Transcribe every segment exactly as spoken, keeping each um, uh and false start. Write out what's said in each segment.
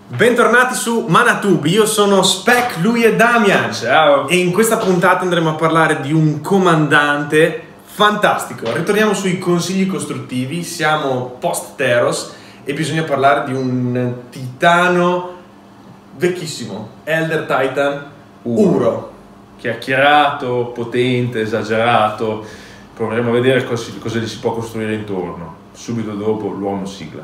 Bentornati su Manatube, io sono Spec, lui è Damian. Ciao. E in questa puntata andremo a parlare di un comandante fantastico. Ritorniamo sui consigli costruttivi, siamo post-Theros e bisogna parlare di un titano vecchissimo, Elder Titan Uro. Chiacchierato, potente, esagerato. Proveremo a vedere cosa, cosa gli si può costruire intorno. Subito dopo l'uomo sigla.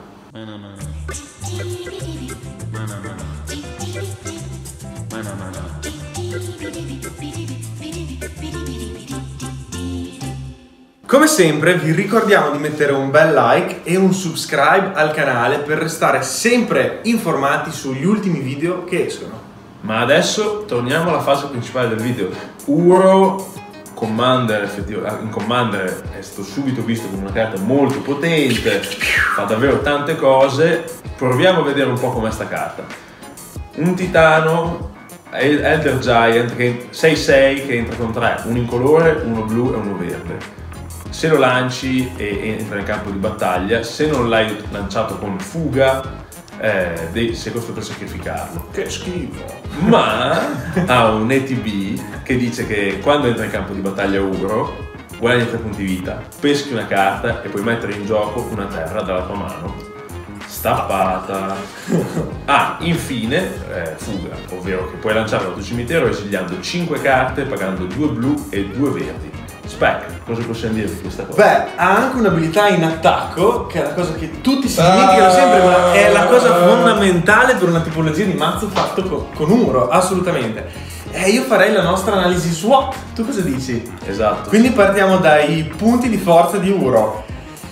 Come sempre vi ricordiamo di mettere un bel like e un subscribe al canale per restare sempre informati sugli ultimi video che escono. Ma adesso torniamo alla fase principale del video. Uro Commander, effettivamente in Commander è stato subito visto come una carta molto potente, fa davvero tante cose. Proviamo a vedere un po' com'è sta carta. Un titano Elder Giant che sei sei che entra con tre, uno incolore, uno blu e uno verde. Se lo lanci e entra nel campo di battaglia, se non l'hai lanciato con fuga, eh, devi, sei costretto a sacrificarlo. Che schifo! Ma ha un E T B che dice che quando entra in campo di battaglia Uro, guadagni tre punti vita, peschi una carta e puoi mettere in gioco una terra dalla tua mano. Stappata. Ah, infine, eh, fuga, ovvero che puoi lanciare dal tuo cimitero esiliando cinque carte pagando due blu e due verdi. Spec, cosa possiamo dire di questa cosa? Beh, ha anche un'abilità in attacco, che è la cosa che tutti si dimenticano sempre, ma è la cosa fondamentale per una tipologia di mazzo fatto con, con Uro, assolutamente. E io farei la nostra analisi SWOT, tu cosa dici? Esatto. Quindi partiamo dai punti di forza di Uro.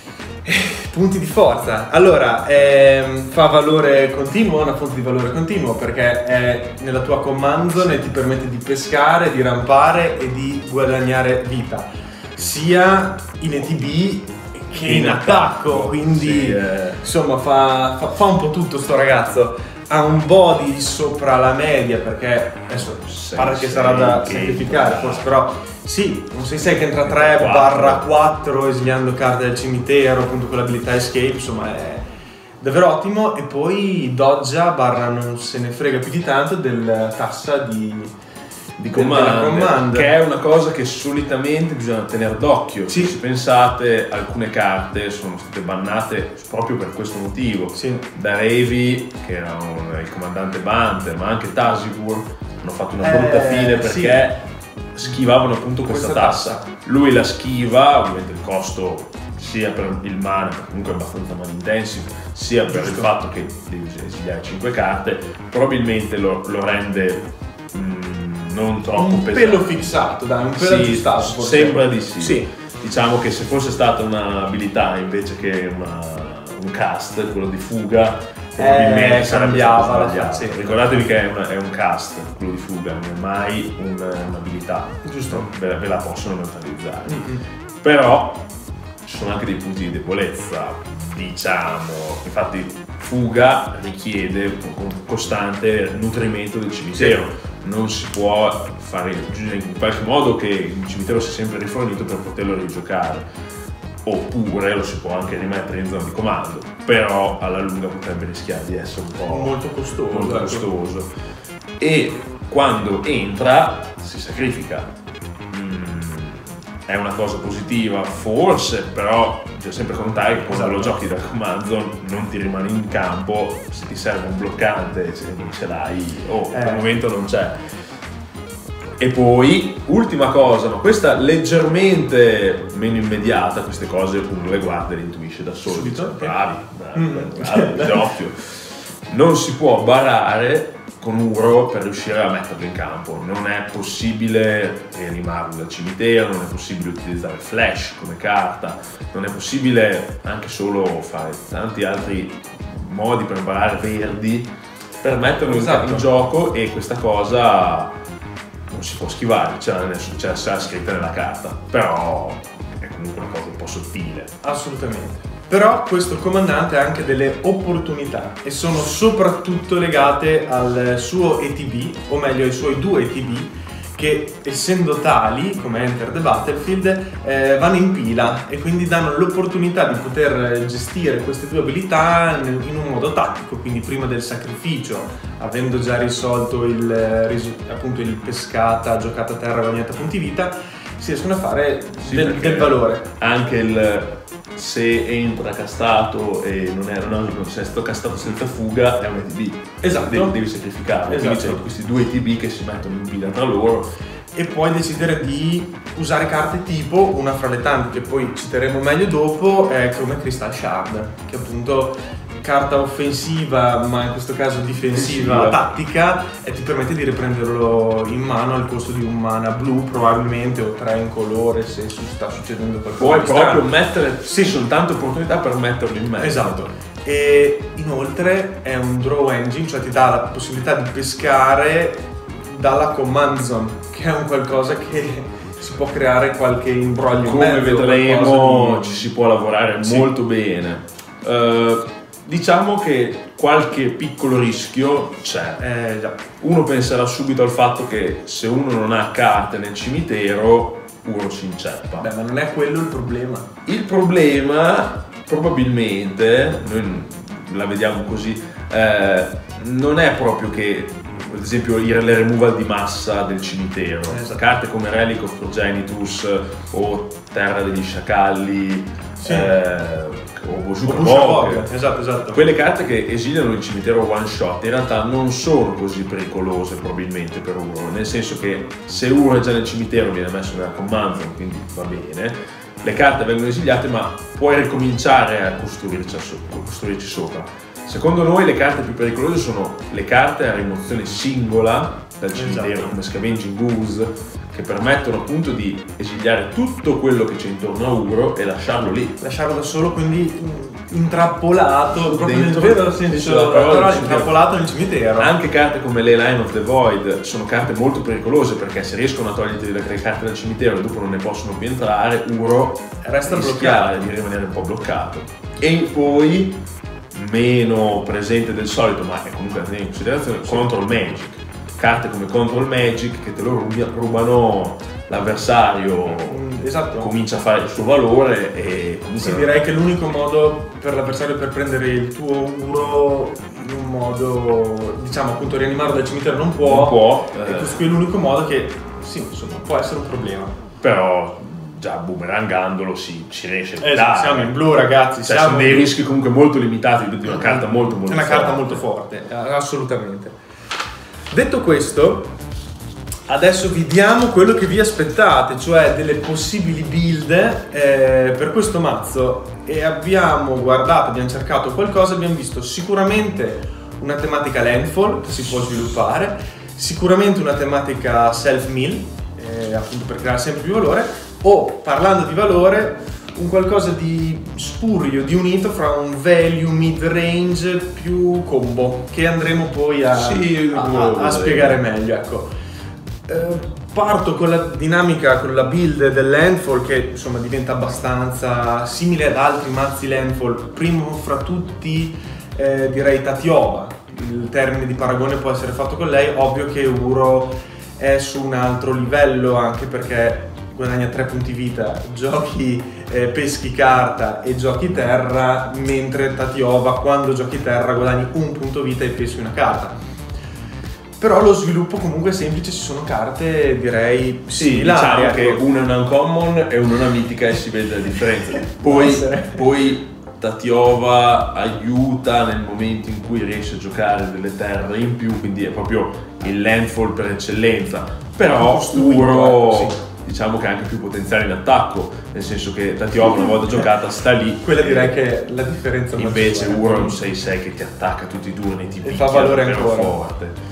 Punti di forza. Allora, ehm, fa valore continuo, una fonte di valore continuo, perché è nella tua command zone e ti permette di pescare, di rampare e di guadagnare vita, sia in E T B che in, in attacco, attacco, quindi sì, eh. insomma fa, fa, fa un po' tutto sto ragazzo. Ha un body sopra la media, perché adesso pare che sarà da sacrificare, forse, però sì, un sei sei che entra tre barra quattro esiliando carte del cimitero, appunto con l'abilità escape, insomma è davvero ottimo. E poi doggia barra non se ne frega più di tanto del tassa di, di command, command, che è una cosa che solitamente bisogna tenere d'occhio. Sì. Se pensate, alcune carte sono state bannate proprio per questo motivo. Sì. Da Revi, che era un, il comandante Banter, ma anche Tasigur hanno fatto una brutta eh, fine perché sì. schivavano appunto questa, questa tassa. tassa. Lui la schiva, ovviamente il costo sia per il mana, che comunque è abbastanza mana intensive, sia per Giusto. il fatto che devi esiliare cinque carte, probabilmente lo, lo rende mh, non troppo un pesante. pelo fissato, dai, un pelo sì, aggiustato forse. Sembra di sì. sì. Diciamo che se fosse stata un'abilità invece che una, un cast, quello di fuga, probabilmente eh, sarebbe cambiava sbagliato. Sì. Ricordatevi che è, una, è un cast, quello di fuga, non è mai un, un'abilità. Giusto. Ve, ve la possono neutralizzare. Mm-hmm. Però ci sono anche dei punti di debolezza, diciamo. Infatti fuga richiede un costante nutrimento del cimitero. Sì. Non si può fare in qualche modo che il cimitero sia sempre rifornito per poterlo rigiocare, oppure lo si può anche rimettere in zona di comando, però alla lunga potrebbe rischiare di essere un po' molto costoso, molto costoso. E quando entra si sacrifica. Mm, è una cosa positiva forse, però bisogna sempre contare che quando esatto. lo giochi da command zone non ti rimane in campo, se ti serve un bloccante, se non ce l'hai o oh, eh. al momento non c'è. E poi, ultima cosa, ma questa leggermente meno immediata, queste cose uno le guarda e le intuisce da solo. Subito? Bravi, bravi, mm. bravi, bravi occhio. Non si può barare con Uro per riuscire a metterlo in campo. Non è possibile rianimarlo dal cimitero, non è possibile utilizzare flash come carta, non è possibile anche solo fare tanti altri modi per barare verdi per metterlo esatto. in gioco, e questa cosa non si può schivare, c'è la scritta nella carta, però è comunque una cosa un po' sottile. Assolutamente. Però questo comandante ha anche delle opportunità e sono soprattutto legate al suo E T B, o meglio ai suoi due E T B, che essendo tali, come Enter the Battlefield, eh, vanno in pila e quindi danno l'opportunità di poter gestire queste due abilità in un modo tattico, quindi prima del sacrificio, avendo già risolto il, appunto, il pescata, giocata a terra, guadagnata punti vita, si riescono a fare sì, del, del valore. Anche il se entra castato e non è non se è stato castato senza fuga è un E T B. Esatto. Devi, devi sacrificare. Esatto. Quindi c'è questi due E T B che si mettono in pila tra loro. E poi decidere di usare carte tipo, una fra le tante che poi citeremo meglio dopo, è come Crystal Shard, che appunto carta offensiva, ma in questo caso difensiva, Difensiva. tattica, e ti permette di riprenderlo in mano al costo di un mana blu probabilmente, o tre in colore se sta succedendo qualcosa. Puoi di proprio strano. mettere sì, soltanto opportunità per metterlo in mezzo. Esatto. E inoltre è un draw engine, cioè ti dà la possibilità di pescare dalla command zone, che è un qualcosa che si può creare qualche imbroglio in Come mezzo, vedremo qualcosa di- ci si può lavorare Sì. molto bene. Uh, diciamo che qualche piccolo rischio c'è. Eh, già. Uno penserà subito al fatto che se uno non ha carte nel cimitero, uno si inceppa. Beh, ma non è quello il problema. Il problema, probabilmente, noi la vediamo così, eh, non è proprio che, ad esempio, le removal di massa del cimitero. Esatto. Carte come Relic of Progenitus o Terra degli Sciacalli, Sì. eh, o Bojuka Bojuka Bog. Bog, esatto, esatto. Quelle carte che esiliano il cimitero one shot in realtà non sono così pericolose probabilmente per Uro, nel senso che se Uro è già nel cimitero viene messo nella command zone, quindi va bene, le carte vengono esiliate ma puoi ricominciare a costruirci, a so- costruirci sopra. Secondo noi le carte più pericolose sono le carte a rimozione singola dal cimitero, Esatto. come Scavenging Ooze, che permettono appunto di esiliare tutto quello che c'è intorno a Uro e lasciarlo lì. Lasciarlo da solo, quindi mm, intrappolato, proprio nel Dentro- vero dentro senso la della parola, parola, nel cimitero. intrappolato nel cimitero. Anche carte come le Line of the Void sono carte molto pericolose perché se riescono a toglierti le carte dal cimitero e dopo non ne possono più entrare, Uro Resta rischiare bloccato. di rimanere un po' bloccato. E poi, meno presente del solito, ma è comunque da tenere in considerazione, Control Magic. Carte come Control Magic che te lo rubi- rubano l'avversario, Mm, esatto. comincia a fare il suo valore e comunque Sì, direi che l'unico modo per l'avversario per prendere il tuo Uro in un modo, diciamo appunto, rianimarlo dal cimitero non può, non può, e eh, questo qui è l'unico modo che, sì, insomma, può essere un problema. però già boomerangandolo si, ci riesce a Eh, dare. siamo in blu, ragazzi, Cioè, siamo sono dei in blu. rischi comunque molto limitati di una carta molto molto È una forte. carta molto forte, eh, assolutamente. Detto questo, adesso vi diamo quello che vi aspettate, cioè delle possibili build eh, per questo mazzo, e abbiamo guardato, abbiamo cercato qualcosa, abbiamo visto sicuramente una tematica landfall che si può sviluppare, sicuramente una tematica self-mill, eh, appunto per creare sempre più valore, o parlando di valore, un qualcosa di spurio, di unito fra un value mid-range più combo, che andremo poi a, Sì, a- lo a- a spiegare meglio, ecco. Eh, parto con la dinamica, con la build del landfall, che insomma diventa abbastanza simile ad altri mazzi landfall. Primo fra tutti eh, direi Tatiova, il termine di paragone può essere fatto con lei. Ovvio che Uro è su un altro livello, anche perché guadagna tre punti vita, giochi eh, peschi carta e giochi terra, mentre Tatiova quando giochi terra guadagni un punto vita e peschi una carta. Però lo sviluppo comunque è semplice, ci sono carte direi Sì, similari, diciamo che ecco. una è una uncommon e una è una mitica e si vede la differenza. Può Poi, essere. poi Tatiova aiuta nel momento in cui riesce a giocare delle terre in più, quindi è proprio il landfall per eccellenza. Però Costruito, Uro ecco, sì. diciamo che ha anche più potenziale in attacco, nel senso che Tatiova una volta giocata sta lì. Quella direi che è la differenza Invece maggiore. Uro è un sei sei che ti attacca tutti i turni, ti E picchia fa valore davvero ancora. forte.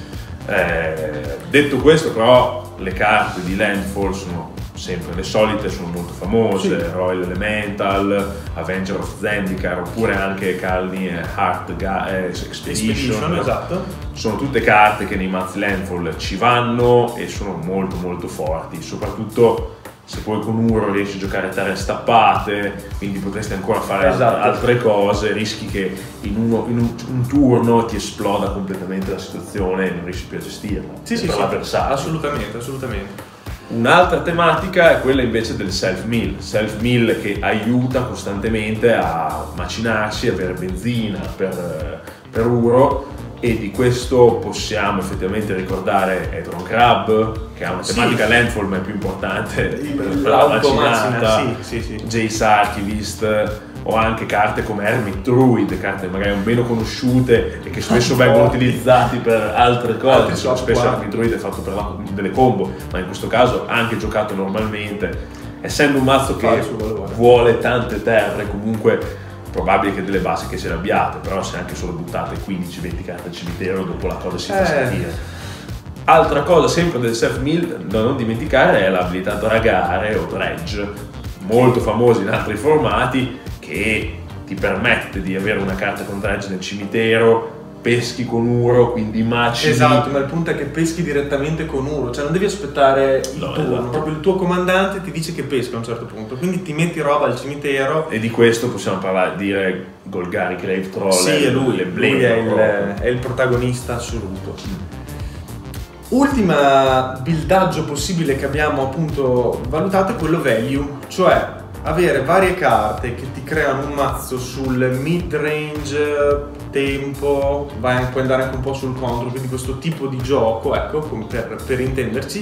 Eh, detto questo, però, le carte di landfall sono sempre le solite, sono molto famose: Sì. Royal Elemental, Avenger of Zendikar, oppure anche Kalni e Heart Ga- eh, Expedition. Expedition, esatto. Sono tutte carte che nei mazzi landfall ci vanno e sono molto molto forti, soprattutto se poi con Uro riesci a giocare terre stappate, quindi potresti ancora fare esatto. altre cose, rischi che in, uno, in un, un turno ti esploda completamente la situazione e non riesci più a gestirla. Sì, sì, per sì, l'avversario. assolutamente, assolutamente. Un'altra tematica è quella invece del self-mill, self-mill che aiuta costantemente a macinarsi, avere benzina per, per Uro, e di questo possiamo effettivamente ricordare Hedron Crab, che ha una tematica sì. landfall ma è più importante per, per la macinata, sì, sì, sì. Jace Archivist, o anche carte come Hermit Druid, carte magari meno conosciute e che spesso vengono utilizzate per altre cose. Spesso Hermit Druid è fatto per la, delle combo, ma in questo caso anche giocato normalmente, essendo un mazzo che vuole tante terre. Comunque probabile che delle basi che siano abbiate, però se anche solo buttate quindici venti carte al cimitero, dopo la cosa si fa eh. sentire. Altra cosa sempre del self-mill da non dimenticare è l'abilità dragare o dredge, molto famosi in altri formati, che ti permette di avere una carta con dredge nel cimitero, peschi con Uro, quindi macini. Esatto, ma il punto è che peschi direttamente con Uro, cioè non devi aspettare il no, turno, esatto. proprio il tuo comandante ti dice che pesca a un certo punto, quindi ti metti roba al cimitero. E di questo possiamo parlare, dire Golgari Grave Troll. Sì, è lui, lui è, il, è il protagonista assoluto. Mm. Ultima buildaggio possibile che abbiamo appunto valutato è quello value, cioè avere varie carte che ti creano un mazzo sul mid range, tempo, vai, puoi andare anche un po' sul contro, quindi questo tipo di gioco, ecco, per, per intenderci,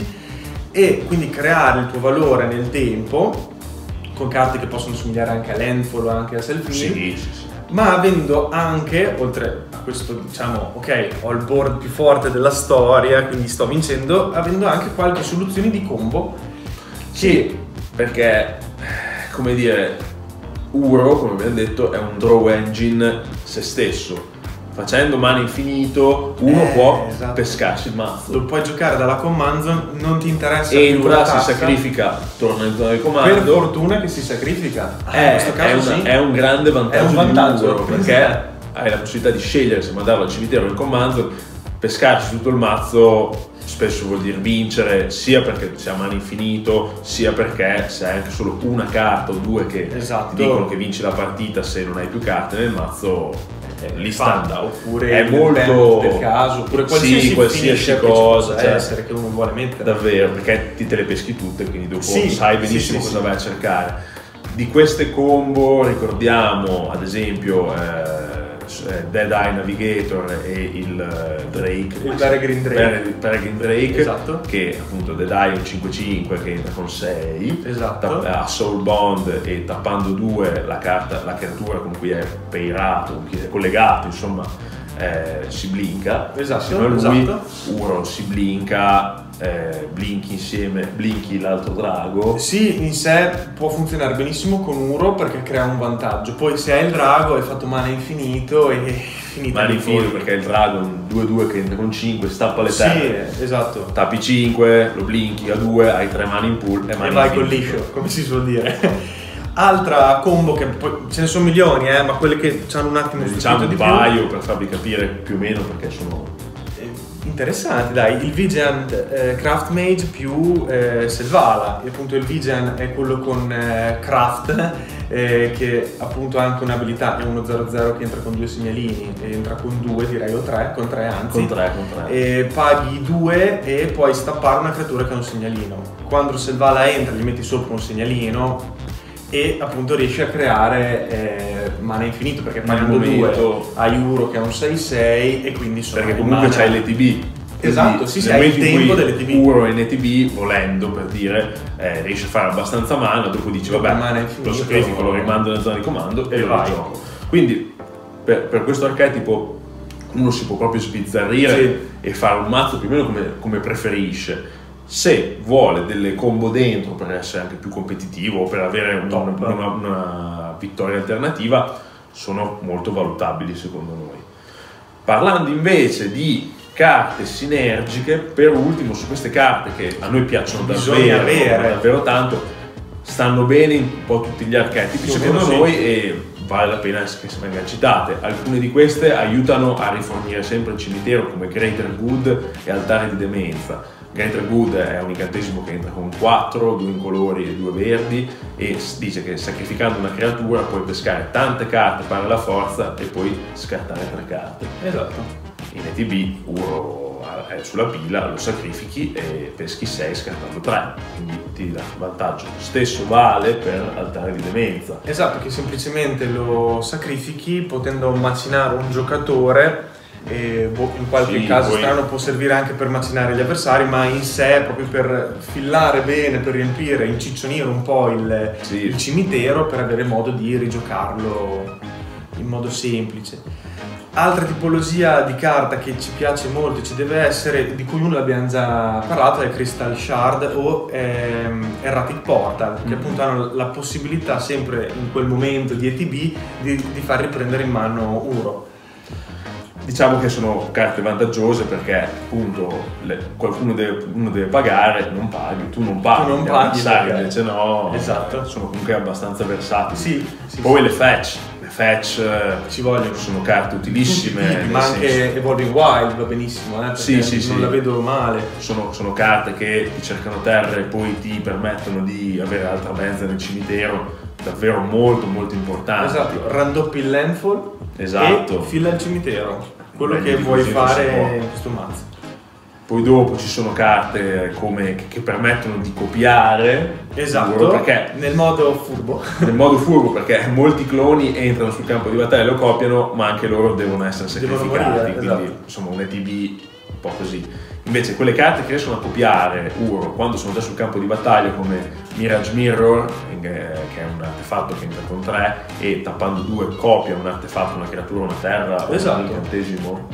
e quindi creare il tuo valore nel tempo con carte che possono somigliare anche a landfall o anche a self-mill, sì, sì, sì. ma avendo anche, oltre a questo, diciamo, ok, ho il board più forte della storia, quindi sto vincendo, avendo anche qualche soluzione di combo. Sì, perché, come dire, Uro, come abbiamo detto, è un draw engine se stesso. Facendo mana infinito, uno eh, può esatto. pescarsi il mazzo. Lo puoi giocare dalla command zone, non ti interessa entra, più la si sacrifica, torna in zona di comando. Per fortuna che si sacrifica. Eh, in questo caso è, una, sì. è un grande vantaggio, è un vantaggio di Uro, perché hai la possibilità di scegliere se mandarlo al cimitero o in command zone, pescarsi tutto il mazzo. Spesso vuol dire vincere, sia perché si ha mana infinito, sia perché se hai anche solo una carta o due che esatto. ti dicono che vinci la partita se non hai più carte nel mazzo, eh, lì sta. Oppure è molto del caso, oppure qualsiasi, sì, qualsiasi cosa, cioè, essere che uno vuole mettere. Davvero, perché ti te le peschi tutte, quindi dopo sì, sai benissimo sì, sì, cosa sì. vai a cercare. Di queste combo ricordiamo ad esempio eh, Dead Eye Navigator e il Drake, il Peregrine Drake, Peregrine Drake esatto. che appunto Dead Eye è un cinque cinque che entra con sei, esatto. ha Soul Bond e tappando due la carta, la creatura con cui è pairato, con cui è collegato, insomma eh, si blinka. Esatto, insieme a lui. Esatto. Uro si blinka, eh, blinki insieme, blinki l'altro drago. Sì, in sé può funzionare benissimo con Uro perché crea un vantaggio. Poi se hai il drago hai fatto mana infinito e finita. Mana infinito perché il drago è un due due che entra con cinque, stappa le terre. Sì, esatto. Tappi cinque, lo blinki a due, hai tre mana in pool e, e vai col liscio, come si suol dire. Altra combo che poi ce ne sono milioni, eh, ma quelle che hanno un attimo diciamo un di paio più. Per farvi capire più o meno perché sono interessanti, dai. Il Vigilant eh, Craft Mage più eh, Selvala, e appunto il Vigilant è quello con eh, Craft eh, che appunto ha anche un'abilità, è uno zero zero che entra con due segnalini, e entra con due direi, o tre, con tre anzi, con tre, con tre. E paghi due e puoi stappare una creatura che ha un segnalino. Quando Selvala entra gli metti sopra un segnalino e appunto riesci a creare eh, mana infinito, perché pagando due hai Uro che ha un sei sei e quindi sono perché comunque c'hai l'E T B. Esatto, sì, sì, hai il tempo dell'E T B. Uro in E T B, volendo per dire, eh, riesci a fare abbastanza mana, dopo dici vabbè, mana infinito, lo sacrifico, lo rimando nella zona di comando e, e lo gioco. Quindi per, per questo archetipo uno si può proprio sbizzarrire sì. e fare un mazzo più o meno come, come preferisce. Se vuole delle combo dentro per essere anche più competitivo o per avere un, una, una, una vittoria alternativa, sono molto valutabili secondo noi. Parlando invece di carte sinergiche, per ultimo su queste carte che a noi piacciono davvero, davvero tanto, stanno bene in un po' tutti gli archetipi secondo sì. noi e vale la pena che siano ben citate. Alcune di queste aiutano a rifornire sempre il cimitero come Greater Good e Altare di Demenza. Greater Good è un incantesimo che entra con quattro, due incolori e due verdi, e dice che sacrificando una creatura puoi pescare tante carte, pari la forza, e poi scartare tre carte. Esatto. In E T B Uro è sulla pila, lo sacrifichi e peschi sei scartando tre, quindi ti dà vantaggio. Stesso vale per altare di demenza. Esatto, che semplicemente lo sacrifichi potendo macinare un giocatore. E in qualche sì, caso poi... strano può servire anche per macinare gli avversari, ma in sé proprio per fillare bene, per riempire, inciccionire un po' il, sì. il cimitero, per avere modo di rigiocarlo in modo semplice. Altra tipologia di carta che ci piace molto, ci deve essere, di cui uno l'abbiamo già parlato, è Crystal Shard o ehm, Erratic Portal, che mm. appunto hanno la possibilità sempre in quel momento di E T B di, di far riprendere in mano Uro. Diciamo che sono carte vantaggiose perché appunto le, qualcuno deve, uno deve pagare, non paghi, tu non paghi, tu non paghi perché... invece no, esatto. Sono comunque abbastanza versatili. Sì, sì, poi sì. le fetch, le fetch ci vogliono, sono carte utilissime. Tutti, ma anche senso... Evolving Wild va benissimo, eh, sì, sì, non sì. la vedo male. Sono, sono carte che ti cercano terra e poi ti permettono di avere altra mezza nel cimitero, davvero molto molto importanti. Esatto, raddoppi il landfall esatto. e fila il cimitero. Quello che vuoi fare in questo mazzo. Poi dopo ci sono carte come, che, che permettono di copiare. Esatto, perché nel modo furbo. Nel modo furbo, perché molti cloni entrano sul campo di battaglia e lo copiano, ma anche loro devono essere sacrificati. Devono morire, quindi esatto. Insomma un E T B un po' così. Invece quelle carte che riescono a copiare Uro quando sono già sul campo di battaglia, come Mirage Mirror, che è un artefatto che entra con tre e tappando due copia un artefatto, una creatura, una terra, esatto. o un incantesimo.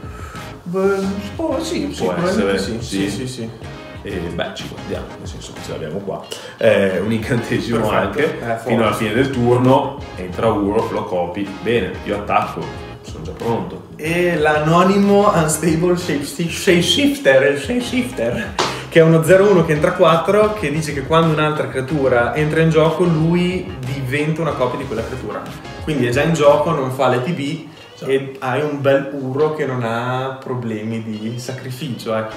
Beh, oh, sì, può essere, sì, sì, sì, sì. E beh, ci guardiamo, nel senso che ce l'abbiamo qua. Eh, un incantesimo perfetto. Anche, eh, fino alla fine del turno, entra Uro, lo copi, bene, io attacco. Sono già pronto. E l'anonimo Unstable Shapeshifter, il Shapeshifter, che è uno zero uno che entra quattro, che dice che quando un'altra creatura entra in gioco lui diventa una copia di quella creatura. Quindi è già in gioco, non fa l'E T B sì. E hai un bel Uro che non ha problemi di sacrificio, ecco.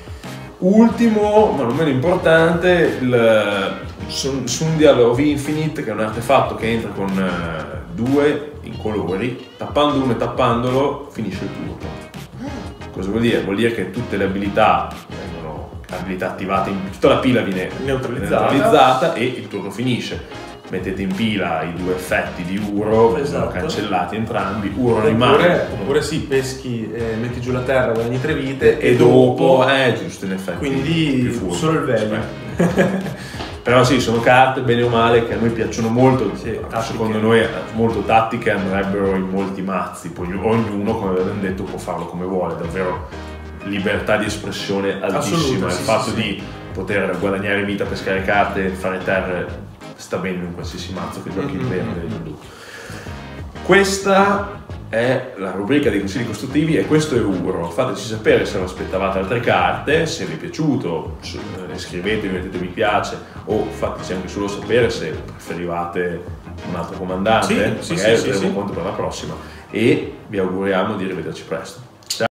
Ultimo, ma non meno importante, il Sundial of Infinite, che è un artefatto che entra con uh, due incolori, tappando uno e tappandolo finisce il turno. Cosa vuol dire? Vuol dire che tutte le abilità vengono abilità attivate, in, tutta la pila viene neutralizzata. neutralizzata e il turno finisce. Mettete in pila i due effetti di Uro, vengono esatto. cancellati entrambi, Uro oppure, rimane. Oppure sì, peschi, eh, metti giù la terra, guadagni tre vite e, e dopo... è eh, giusto in effetti. Quindi solo il value. Però sì, sono carte, bene o male, che a noi piacciono molto, sì, secondo noi molto tattiche, andrebbero in molti mazzi, poi ognuno, come abbiamo detto, può farlo come vuole, davvero libertà di espressione altissima, il sì, fatto sì, di sì. poter guadagnare vita, pescare carte, fare terre, sta bene in qualsiasi mazzo che giochi in verde e in blu. Questa è la rubrica dei consigli costruttivi e questo è Uro. Fateci sapere se lo aspettavate altre carte, se vi è piaciuto, iscrivetevi, mettete mi piace o fateci anche solo sapere se preferivate un altro comandante, sì, magari sì, lo sì, terremo sì. conto per la prossima e vi auguriamo di rivederci presto.